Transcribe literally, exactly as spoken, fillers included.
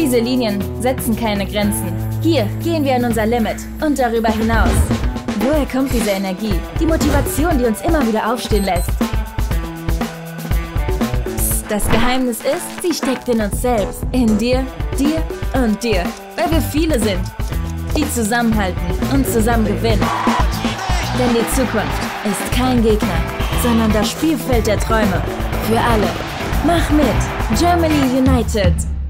Diese Linien setzen keine Grenzen. Hier gehen wir an unser Limit und darüber hinaus. Woher kommt diese Energie? Die Motivation, die uns immer wieder aufstehen lässt. Psst, das Geheimnis ist, sie steckt in uns selbst. In dir, dir und dir. Weil wir viele sind, die zusammenhalten und zusammen gewinnen. Denn die Zukunft ist kein Gegner, sondern das Spielfeld der Träume. Für alle. Mach mit! Germany United!